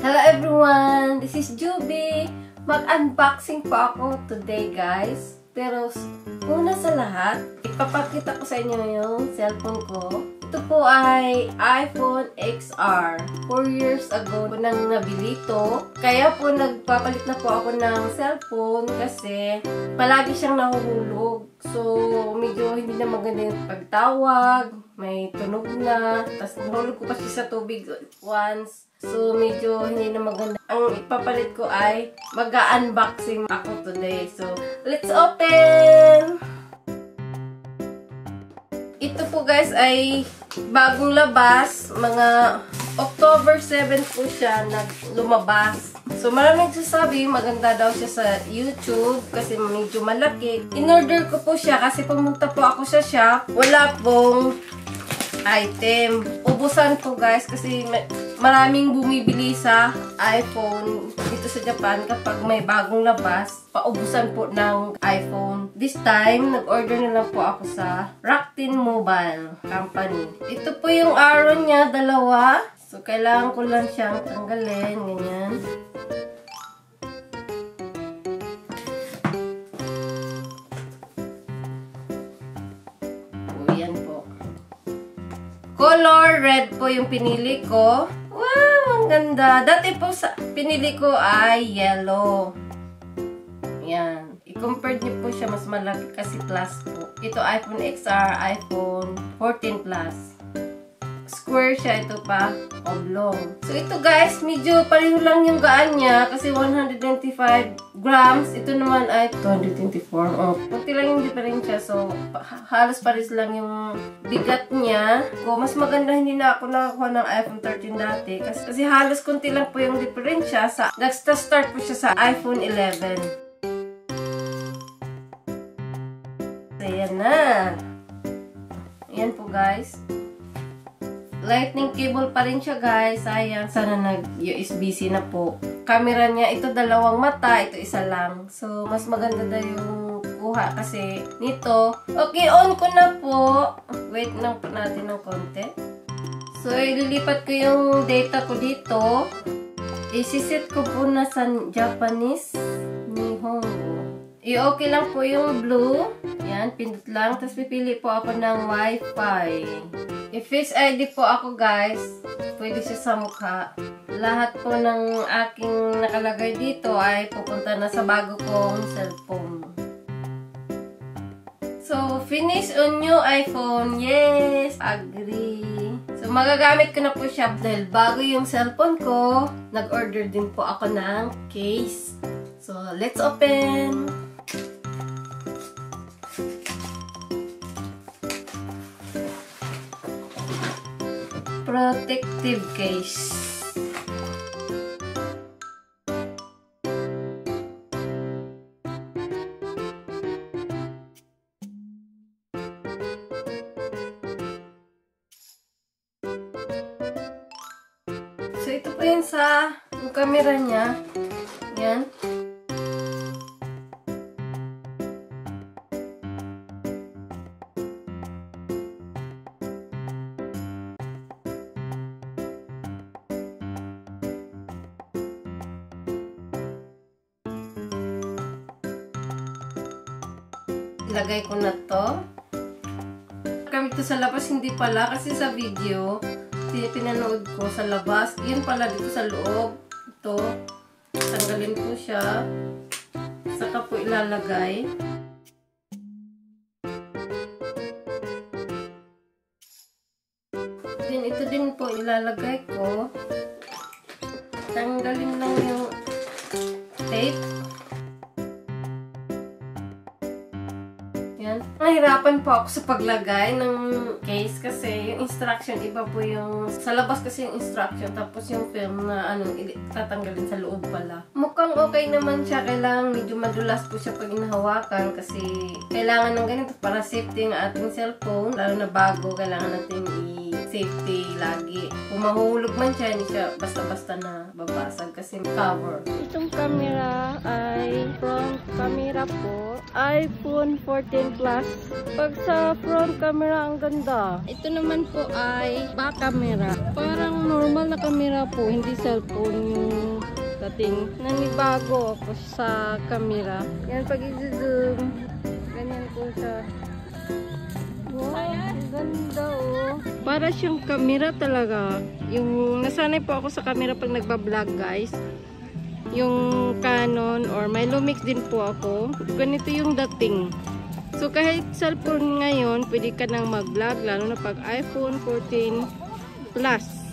Hello everyone! This is Juby. Mag-unboxing po ako today guys. Pero una sa lahat, ipapakita ko sa inyo yung cellphone ko. Ito po ay iPhone XR. 4 years ago ko nang nabili ito. Kaya po nagpapalit na po ako ng cellphone kasi palagi siyang nahuhulog. So medyo hindi na maganda yung pagtawag. May tunog na. Tapos nahulog ko pa siya sa tubig once. So, medyo hindi na maganda. Ang ipapalit ko ay mag-unboxing ako today. So, let's open! Ito po guys ay bagong labas. Mga October 7 po siya lumabas. So, maraming nagsasabi maganda daw siya sa YouTube kasi medyo malaki. In-order ko po siya kasi pumunta po ako sa shop. Wala pong item. Ubusan po guys kasi maraming bumibili sa iPhone dito sa Japan kapag may bagong labas, paubusan po ng iPhone. This time, nag-order na lang po ako sa Rakuten Mobile Company. Ito po yung arrow niya, dalawa. So, kailangan ko lang siyang tanggalin. Ganyan. O, yan po. Color red po yung pinili ko. Wow, ang ganda. Dati po pinili ko ay yellow. Yan. I-compare niyo po siya, mas malaki kasi plus po. Ito iPhone XR, iPhone 14 Plus. Square siya, ito pa oblong. So ito guys, medyo pareho lang yung gaan niya kasi 125 grams. Ito naman ay 224. Oh, kunti lang yung diferensya. So halos pares lang yung bigat niya. So, mas maganda hindi na ako nakakuha ng iPhone 13 dati kasi halos kunti lang po yung diferensya. Nag-start po siya sa iPhone 11. So yan na. Yan po guys. Lightning cable pa rin siya guys. Ayan, sana nag-USB-C na po. Camera niya, ito dalawang mata, ito isa lang. So, mas maganda na yung kuha kasi nito. Okay, on ko na po. Wait lang po natin ng konti. So, ililipat ko yung data ko dito. Isiset ko po na sa Japanese. Nihongo. I-okay lang po yung blue. Yan, pindot lang. Tapos pipili po ako ng Wi-Fi. I-Face ID po ako guys. Pwede siya sa mukha. Lahat po ng aking nakalagay dito ay pupunta na sa bago kong cellphone. So, finish on new iPhone. Yes! Agree. So, magagamit ko na po siya dahil bago yung cellphone ko. Nag-order din po ako ng case. So, let's open! Protective case. So, ito po yun sa yung camera niya. Yan. Ilagay ko na to. Gamit ko sa labas, hindi pala. Kasi sa video, pinanood ko sa labas. Yun pala dito sa loob. Ito. Tanggalin ko siya. Saka po ilalagay. Then, ito din po ilalagay ko. Tanggalin lang yung tape. Nahirapan po ako sa paglagay ng case kasi yung instruction iba po yung sa labas kasi yung instruction tapos yung film na tatanggalin sa loob pala. Mukhang okay naman siya. Kailangan medyo madulas po siya pag inahawakan kasi kailangan ng ganito para safety ng ating cellphone lalo na bago. Kailangan natin safety lagi. Kung mahulog man siya, hindi siya basta-basta na babasag kasi cover. Itong camera ay front camera po. iPhone 14 Plus. Pag sa front camera, ang ganda. Ito naman po ay back camera. Parang normal na camera po, hindi cellphone yung dating. Nanibago ako sa camera. Yan, pag i-zoom, ganyan po siya. Wow, ang ganda oh. Para siyang camera talaga. Yung nasanay po ako sa camera pag nagba-vlog, guys. Yung Canon or may Lumix din po ako. Ganito yung dating. So kahit cellphone ngayon, pwede ka nang mag-vlog lalo na pag iPhone 14 Plus.